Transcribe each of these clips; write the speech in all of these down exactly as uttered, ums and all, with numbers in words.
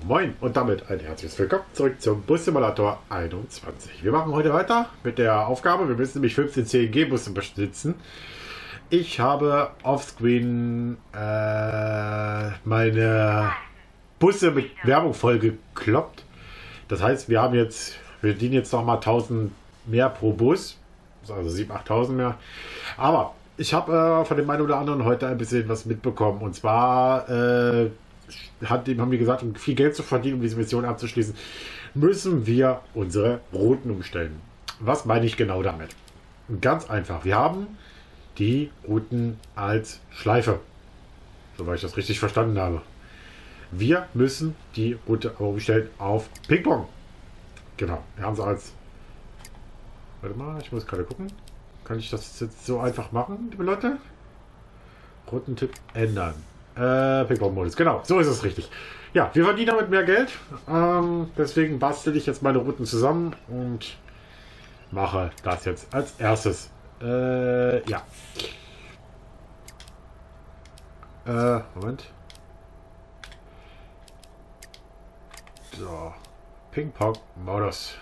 Moin und damit ein herzliches Willkommen zurück zum Bus Simulator einundzwanzig. Wir machen heute weiter mit der Aufgabe. Wir müssen nämlich fünfzehn C N G-Busse besitzen. Ich habe offscreen äh, meine Busse mit Werbung vollgekloppt. Das heißt, wir haben jetzt, wir verdienen jetzt noch mal tausend mehr pro Bus. Also siebentausend, achttausend mehr. Aber ich habe äh, von dem einen oder anderen heute ein bisschen was mitbekommen. Und zwar äh, hat, haben wir gesagt, um viel Geld zu verdienen, um diese Mission abzuschließen, müssen wir unsere Routen umstellen. Was meine ich genau damit? Ganz einfach. Wir haben die Routen als Schleife. Soweit ich das richtig verstanden habe. Wir müssen die Route umstellen auf Ping-Pong. Genau. Wir haben sie als... Warte mal, ich muss gerade gucken. Kann ich das jetzt so einfach machen, liebe Leute? Routentipp ändern. Äh, Ping-Pong-Modus. Genau, so ist es richtig. Ja, wir verdienen damit mehr Geld. Ähm, deswegen bastel ich jetzt meine Routen zusammen und mache das jetzt als erstes. Äh, ja. Äh, Moment. So. Ping-Pong-Modus.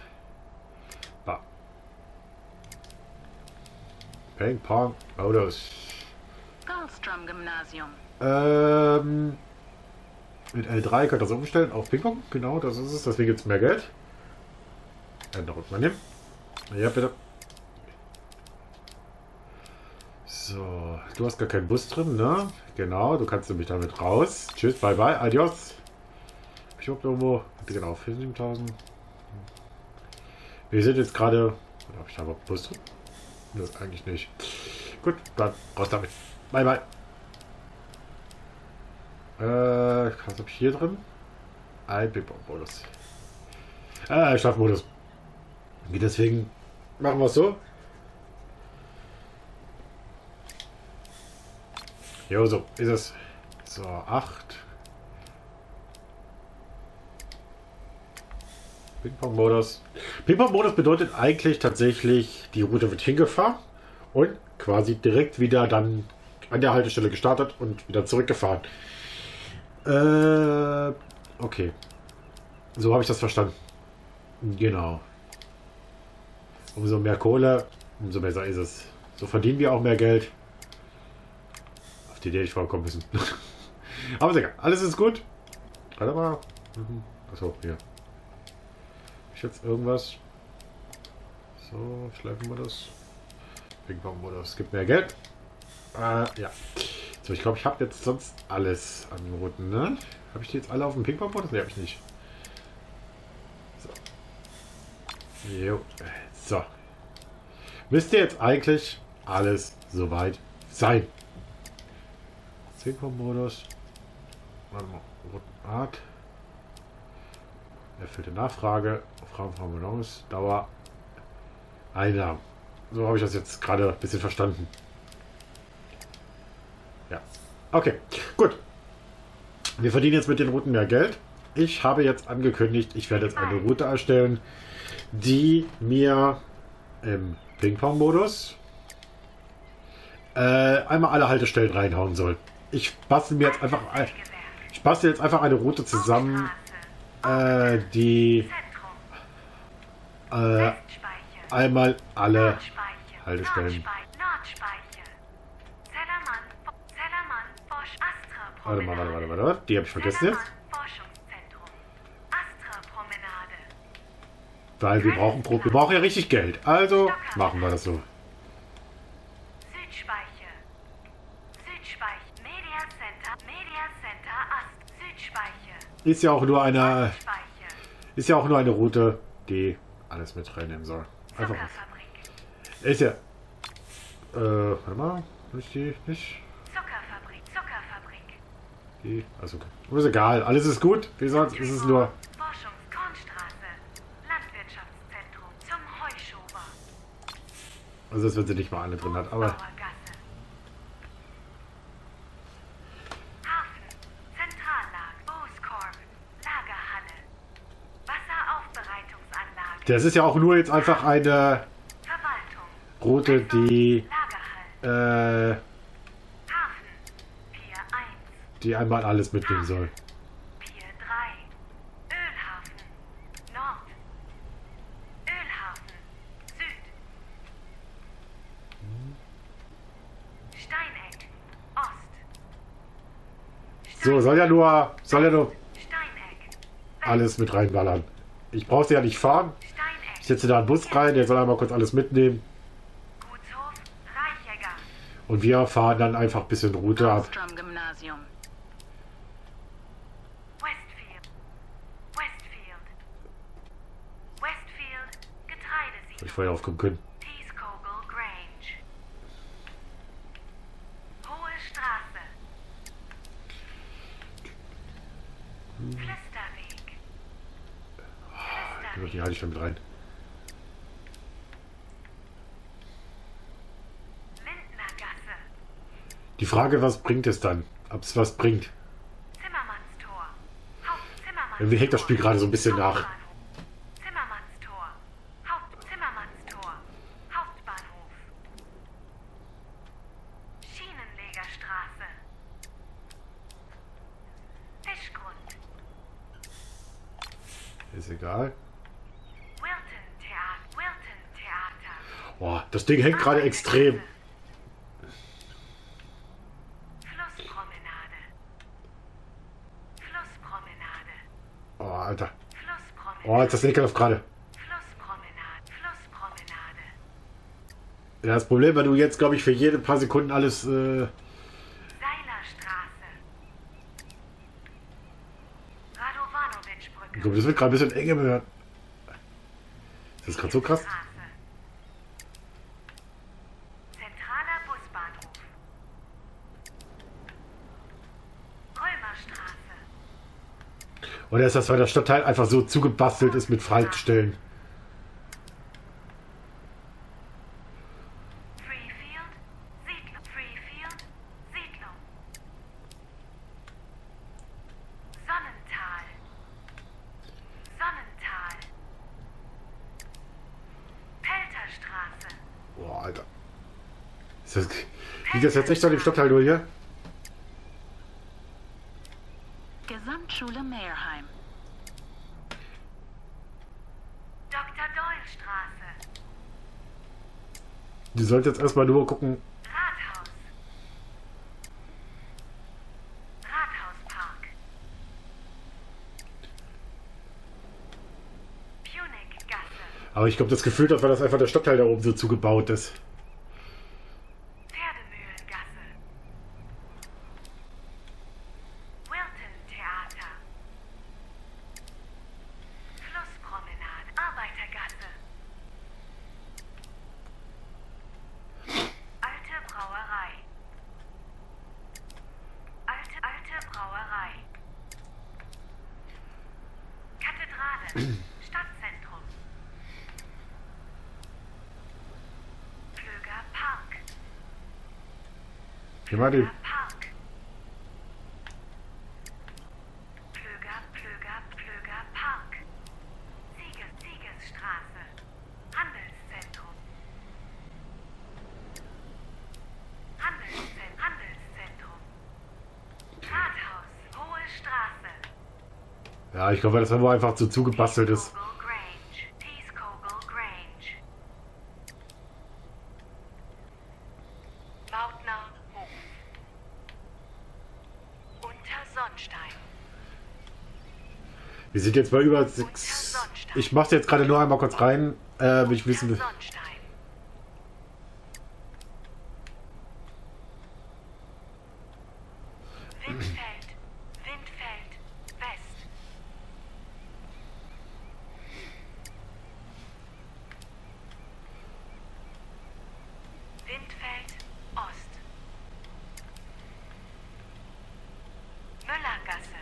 Ping-Pong-Modus. Karlstrom Gymnasium. Ähm, mit L drei könnt ihr das umstellen auf Ping-Pong. Genau, das ist es. Deswegen gibt es mehr Geld. Änderung mal nehmen. Ja, bitte. So, du hast gar keinen Bus drin, ne? Genau, du kannst nämlich damit raus. Tschüss, bye bye, adios. Ich hab irgendwo. Genau, siebentausend. Wir sind jetzt gerade. Habe ich da überhaupt Bus drin? Das eigentlich nicht. Gut, dann raus damit. Bye bye. Äh, was habe ich hier drin? Ein Ping-Pong-Modus. Äh, Schlafmodus. Deswegen machen wir es so. Jo, so ist es. So, acht. Ping-Pong-Modus. Ping-Pong-Modus bedeutet eigentlich tatsächlich, die Route wird hingefahren und quasi direkt wieder dann an der Haltestelle gestartet und wieder zurückgefahren. Äh, okay. So habe ich das verstanden. Genau. Umso mehr Kohle, umso besser ist es. So verdienen wir auch mehr Geld. Auf die Idee ich vorkommen müssen. Aber ist egal. Alles ist gut. Warte mal. Achso, hier. Jetzt irgendwas. So, schleifen wir das. Ping-Pong-Modus. Es gibt mehr Geld. Äh, ja. So, ich glaube, ich habe jetzt sonst alles an Routen, ne? Habe ich die jetzt alle auf dem Ping-Pong-Modus? Ne, habe ich nicht. So. Jo. So. Müsste jetzt eigentlich alles soweit sein. Ping-Pong-Modus. Warte mal. Routenart. Erfüllte Nachfrage. Fragenformulars. Dauer. Einnahmen. So habe ich das jetzt gerade ein bisschen verstanden. Ja. Okay. Gut. Wir verdienen jetzt mit den Routen mehr Geld. Ich habe jetzt angekündigt, ich werde jetzt eine Route erstellen, die mir im Ping-Pong-Modus äh, einmal alle Haltestellen reinhauen soll. Ich bastel mir jetzt einfach, ich bastel jetzt einfach eine Route zusammen, äh, die äh, einmal alle Haltestellen. Warte mal, warte, warte, warte, warte. Die habe ich vergessen jetzt. Weil wir brauchen Pro, wir brauchen ja richtig Geld. Also machen wir das so. Ist ja auch nur eine, ist ja auch nur eine Route, die alles mit reinnehmen soll. Einfach was. Ist ja. Äh, warte mal. Ist die nicht? Zuckerfabrik, Zuckerfabrik. Die. Also, okay. Ist egal. Alles ist gut. Wie sonst ist es nur. Forschungskornstraße. Landwirtschaftszentrum zum Heuschober. Also, das wird sie nicht mal alle drin hat, aber. Hafen, Zentrallager, Großkorben, Lagerhalle, Wasseraufbereitungsanlage. Das ist ja auch nur jetzt einfach eine Route, die äh, die einmal alles mitnehmen soll. Pier drei, So, soll ja nur, soll ja nur Steineck. alles mit reinballern. Ich brauche sie ja nicht fahren. Steineck. Ich setze da einen Bus rein, der soll einmal kurz alles mitnehmen. Gutshof. Reichjäger. Und wir fahren dann einfach ein bisschen Route ab. Goldstrom Gymnasium. Westfield. Westfield. Westfield. Hätte ich Getreidesiedlung. vorher aufkommen können. Teeskogel Grange. Hohe Straße. Flüsterweg. Die halte ich dann mit rein. Lindnergasse. Die Frage, was bringt es dann? Ob es was bringt? Zimmermannstor. Hauptzimmermannstor. Irgendwie hängt das Spiel gerade so ein bisschen nach. Hauptbahnhof. Zimmermannstor. Hauptzimmermannstor. Hauptbahnhof. Schienenlegerstraße. Fischgrund. Ist egal. Wilton Theater. Wilton Theater. Boah, das Ding hängt gerade extrem. Flusspromenade. Flusspromenade. Oh, Alter. Flusspromenade. Oh, jetzt das ekelhaft gerade. Flusspromenade. Flusspromenade. Ja, das Problem, wenn du jetzt, glaube ich, für jede paar Sekunden alles... Äh, Seilerstraße. Radovanovic-Brücke. ich glaube, das wird gerade ein bisschen eng werden. Ist das gerade so krass? Straße. Zentraler Busbahnhof. Römerstraße. Oder ist das, weil der Stadtteil einfach so zugebastelt ist mit Faltstellen? Freefield. Siedlung. Freefield. Siedlung. Sonnental. Sonnental. Pelterstraße. Boah, Alter. Ist das, liegt das jetzt echt an dem Stadtteil nur hier? Gesamtschule Meerheim. Doktor Doyle Straße. Du solltest jetzt erstmal nur gucken. Rathaus. Rathauspark. Punic-Gasse. Aber ich glaube, das Gefühl hat, weil das einfach der Stadtteil da oben so zugebaut ist. Pferdemühlengasse. Wilton Theater. Flusspromenade. Arbeitergasse. Alte Brauerei. Alte, alte Brauerei. Kathedrale. Stadtzentrum. Klöger Park. Hier war die. Klöger Park. Klöger, Klöger, Klöger Park. Sieges, Siegesstraße. Handelszentrum. Handelszentrum. Handelszentrum. Rathaus. Hohe Straße. Ja, ich glaube, weil das aber einfach so zugebastelt ist. Teeskogel Grange. Teeskogel Grange. Mautner Hof. Unter Sonnstein. Wir sind jetzt bei über sechs. Ich mache jetzt gerade nur einmal kurz rein. Äh, will ich wissen. Unter Sonnstein. Windfeld. Windfeld. West. Windfeld. Ost. Müllergasse.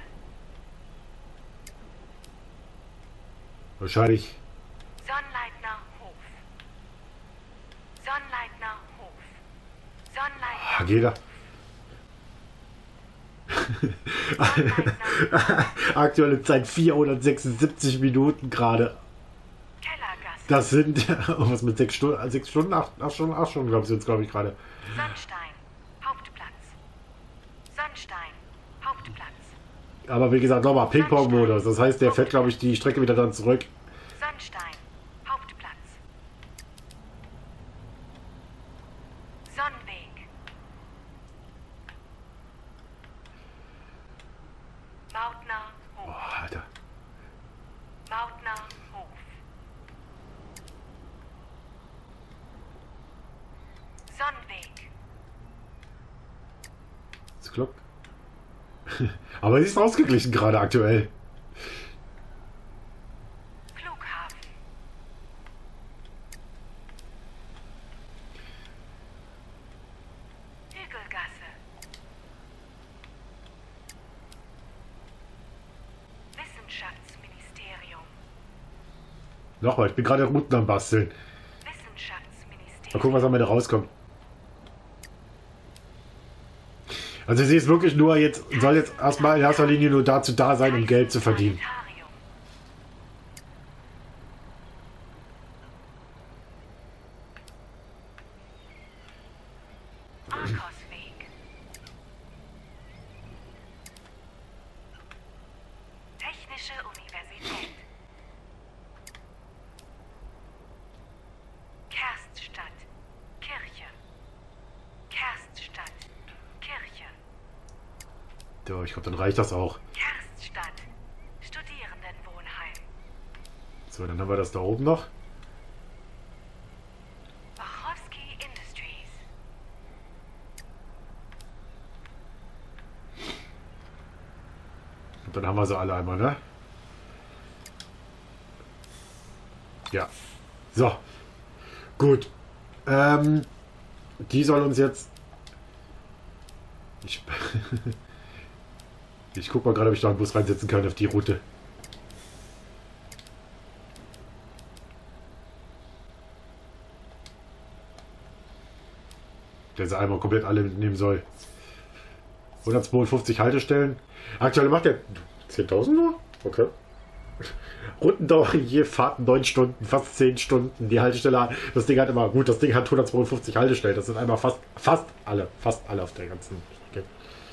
Wahrscheinlich. Sonnleitner Hof. Sonnleitner Hof. Sonnleitner Ah, geht da. Aktuelle Zeit vierhundertsechsundsiebzig Minuten gerade. Kellergasse. Das sind was mit sechs Stunden, sechs Stunden, acht, acht Stunden, acht Stunden, glaube ich, sind glaube ich gerade. Sonnstein. Hauptplatz. Sonnstein. Hauptplatz. Aber wie gesagt, nochmal Ping-Pong-Modus. Das heißt, der fährt, glaube ich, die Strecke wieder dann zurück. Sonnstein. Hauptplatz. Sonnweg. Sonnerhof. Sonnenweg. Das Glock. Aber sie ist ausgeglichen gerade aktuell. Flughafen. Hügelgasse. Wissenschaftsministerium. Nochmal, ich bin gerade Routen am Basteln. Wissenschaftsministerium. Mal gucken, was am Ende rauskommt. Also sie ist wirklich nur jetzt, soll jetzt erstmal in erster Linie nur dazu da sein, um Geld zu verdienen. Planetarium. Arkosweg. Technische Universität. Kerststadt. Kirche. Kerststadt. Kirche. Ja, ich glaube, dann reicht das auch. Kerststadt. Studierendenwohnheim. So, dann haben wir das da oben noch. Wachowski Industries. Und dann haben wir sie alle einmal, ne? Ja. So. Gut. Ähm, die soll uns jetzt... Ich, ich guck mal gerade, ob ich da einen Bus reinsetzen kann auf die Route. Der sie einmal komplett alle mitnehmen soll. hundertzweiundfünfzig Haltestellen. Aktuell macht der zehntausend nur? Okay. Rundendauer je Fahrt neun Stunden, fast zehn Stunden. Die Haltestelle, das Ding hat immer, gut, das Ding hat hundertzweiundfünfzig Haltestellen. Das sind einmal fast, fast alle, fast alle auf der ganzen Strecke.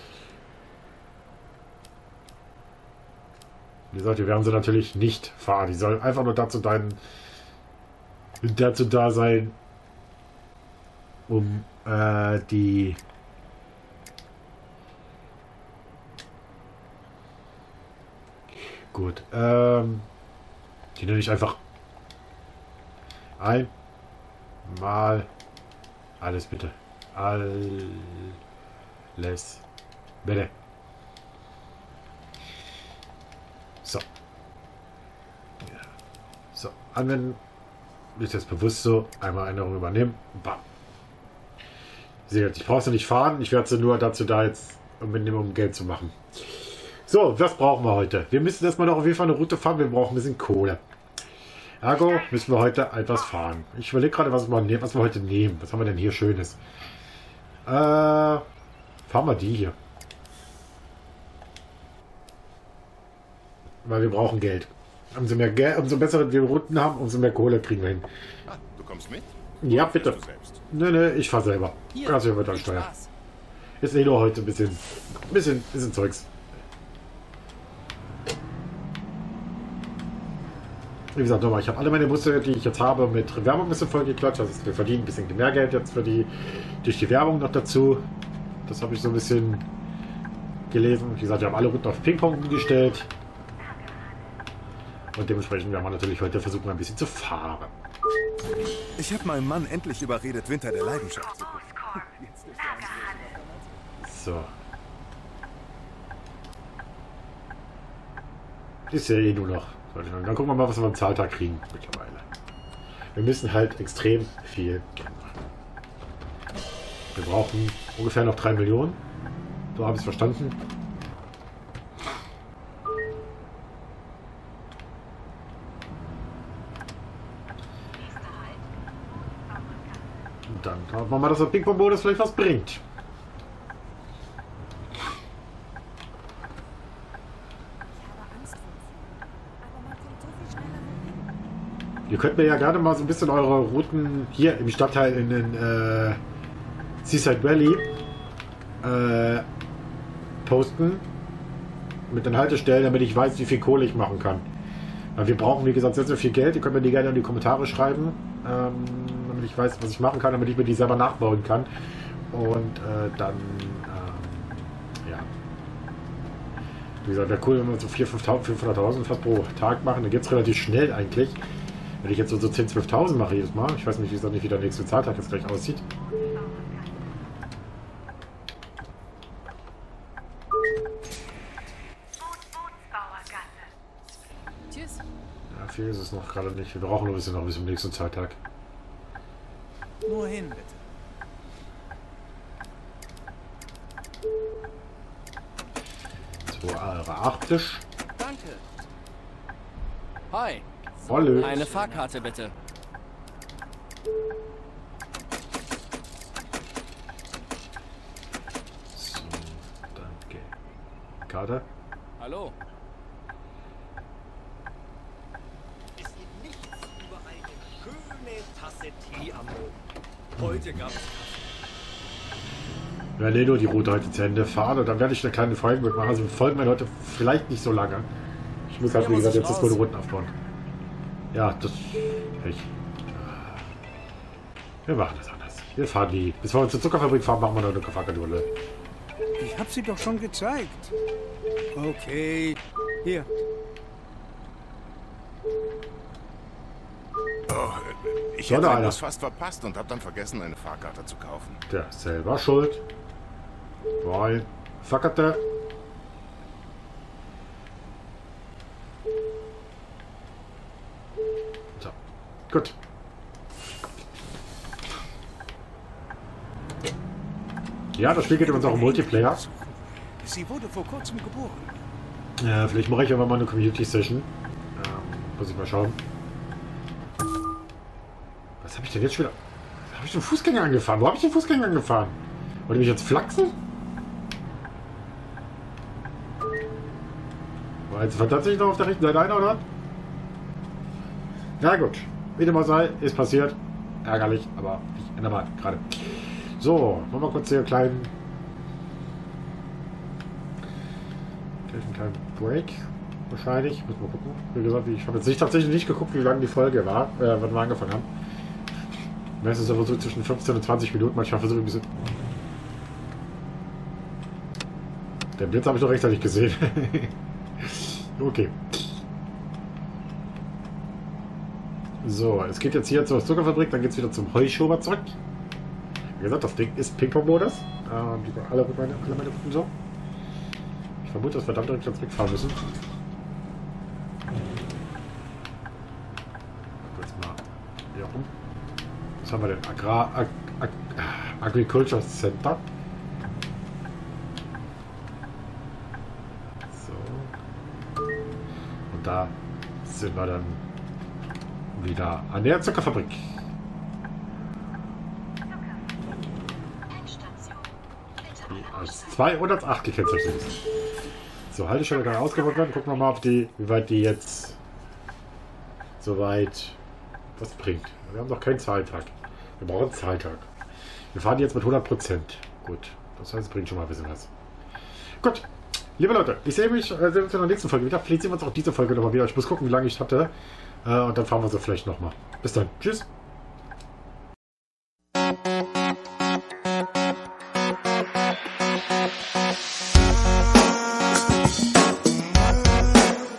Wie gesagt, wir werden sie natürlich nicht fahren. Die sollen einfach nur dazu, dein, dazu da sein, um äh, die gut, ähm, die nenne ich einfach einmal alles bitte. Alles bitte. So. So, anwenden. Ist jetzt bewusst so. Einmal Änderung übernehmen. Bam. Seht, ich brauche sie nicht fahren. Ich werde sie nur dazu da jetzt mitnehmen, um Geld zu machen. So, was brauchen wir heute? Wir müssen erstmal noch auf jeden Fall eine Route fahren. Wir brauchen ein bisschen Kohle. Ergo müssen wir heute etwas fahren. Ich überlege gerade, was wir, nehmen, was wir heute nehmen. Was haben wir denn hier Schönes? Äh, fahren wir die hier. Weil wir brauchen Geld. Umso mehr Geld, umso bessere wir Routen haben, umso mehr Kohle kriegen wir hin. Ah, du kommst mit? Ja, bitte. Du selbst. Nee, nee, ich fahr selber. Also wird dann Steuer. Ist eh nur heute ein bisschen, bisschen, bisschen Zeugs. Wie gesagt, nochmal, ich habe alle meine Busse, die ich jetzt habe, mit Werbung ein bisschen vollgeklatscht. Also wir verdienen ein bisschen mehr Geld jetzt für die, durch die Werbung noch dazu. Das habe ich so ein bisschen gelesen. Wie gesagt, wir haben alle Routen auf Ping-Pong gestellt. Und dementsprechend werden wir natürlich heute versuchen, ein bisschen zu fahren. Ich habe meinen Mann endlich überredet, Winter der Leidenschaft zu gucken. Großkorn. Lagerhalle. So. Ist ja eh nur noch. Dann gucken wir mal, was wir am Zahltag kriegen mittlerweile. Wir müssen halt extrem viel Geld machen. Wir brauchen ungefähr noch drei Millionen. So habe ich es verstanden. Und dann schauen wir mal, dass der Ping-Pong-Modus vielleicht was bringt. Ihr könnt mir ja gerne mal so ein bisschen eure Routen hier im Stadtteil in den äh, Seaside Valley äh, posten. Mit den Haltestellen, damit ich weiß, wie viel Kohle ich machen kann. Weil wir brauchen, wie gesagt, sehr, sehr viel Geld. Ihr könnt mir die gerne in die Kommentare schreiben, ähm, damit ich weiß, was ich machen kann, damit ich mir die selber nachbauen kann. Und äh, dann, ähm, ja. Wie gesagt, wäre cool, wenn wir so vierhunderttausend, fünfhunderttausend fast pro Tag machen. Dann geht es relativ schnell eigentlich. Wenn ich jetzt so, so zehntausend, zwölftausend mache jedes Mal. Ich weiß nicht, wie es dann nicht wieder der nächste Zahltag jetzt gleich aussieht. Tschüss. Ja, viel ist es noch gerade nicht. Wir brauchen nur ein bisschen noch bis zum nächsten Zahltag. Nur hin, bitte. zweihundertachtzig. Danke. Hi. Wolle. Eine Fahrkarte bitte. So, danke. Karte. Hallo. Es gibt nichts über eine schöne Tasse Tee am Morgen. Heute gab's Ja, nee, nur die Route heute zu Ende fahren und dann werde ich eine kleine Folge mitmachen. Also folgen mir Leute vielleicht nicht so lange. Ich muss halt, wie gesagt, jetzt das gute Runden aufbauen. Ja, das... Ich, wir machen das anders. Wir fahren die... Bis wir zur Zuckerfabrik fahren, machen wir noch eine Fahrkarte. Ich hab sie doch schon gezeigt. Okay. Hier. Oh, ich Ja, hätte da den einer. Bus fast verpasst und habe dann vergessen, eine Fahrkarte zu kaufen. Der ist selber schuld. Weil... Fahrkarte. So. Gut. Ja, das Spiel geht übrigens auch im Multiplayer. Sie wurde vor kurzem geboren. Ja, vielleicht mache ich aber mal eine Community-Session. Ähm, muss ich mal schauen. Was habe ich denn jetzt schon wieder... Habe ich den Fußgänger angefahren? Wo habe ich den Fußgänger angefahren? Wollte ich mich jetzt flachsen? War jetzt tatsächlich noch auf der rechten Seite einer, oder? Na gut. Wie dem auch sei, ist passiert. Ärgerlich, aber ich ändere mal gerade. So, machen wir kurz hier einen kleinen... einen kleinen Break. Wahrscheinlich. Müssen wir gucken. Wie gesagt, ich habe jetzt nicht, tatsächlich nicht geguckt, wie lange die Folge war, äh, wann wir angefangen haben. Meistens aber so zwischen fünfzehn und zwanzig Minuten. Manchmal versuche ich ein bisschen... Der Blitz habe ich doch rechtzeitig gesehen. Okay. So, es geht jetzt hier zur Zuckerfabrik, dann geht es wieder zum Heuschober zurück. Wie gesagt, das Ding ist Ping-Pong-Modus. Ähm, die alle, meine, alle meine Runden so. Ich vermute, dass wir dann direkt jetzt wegfahren müssen. Kurz mal hier rum. Was haben wir denn? Agrar... Ag, Ag, Agriculture Center. So. Und da sind wir dann wieder an der Zuckerfabrik. Die als zweihundertacht gekennzeichnet ist. So, Haltestelle kann ausgebaut werden. Gucken wir mal, ob die, wie weit die jetzt soweit was bringt. Wir haben noch keinen Zahltag. Wir brauchen einen Zahltag. Wir fahren jetzt mit hundert Prozent. Gut, das heißt, es bringt schon mal ein bisschen was. Gut, liebe Leute, ich sehe mich, äh, sehen uns in der nächsten Folge wieder. Vielleicht sehen wir uns auch diese Folge nochmal wieder. Ich muss gucken, wie lange ich hatte. Äh, und dann fahren wir so vielleicht nochmal. Bis dann. Tschüss.